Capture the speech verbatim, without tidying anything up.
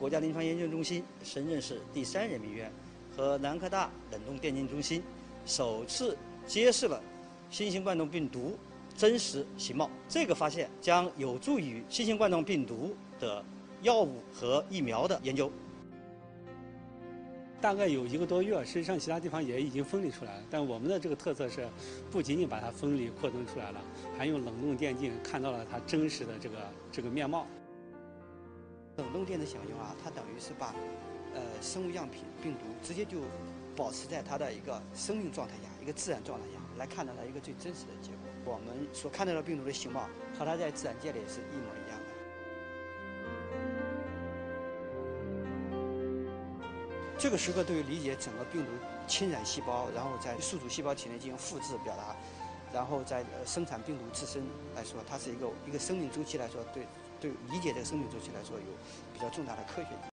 国家临床研究中心深圳市第三人民医院和南科大冷冻电镜中心首次揭示了新型冠状病毒真实形貌。这个发现将有助于新型冠状病毒的药物和疫苗的研究。 大概有一个多月，实际上其他地方也已经分离出来了。但我们的这个特色是，不仅仅把它分离扩增出来了，还用冷冻电镜看到了它真实的这个这个面貌。 冷冻电的享用啊，它等于是把呃生物样品病毒直接就保持在它的一个生命状态下，一个自然状态下来看到它一个最真实的结果。我们所看到的病毒的形貌和它在自然界里是一模一样的。这个时刻对于理解整个病毒侵染细胞，然后在宿主细胞体内进行复制表达，然后在呃生产病毒自身来说，它是一个一个生命周期来说，对对理解这个生命周期来说有比较重大的科学意义。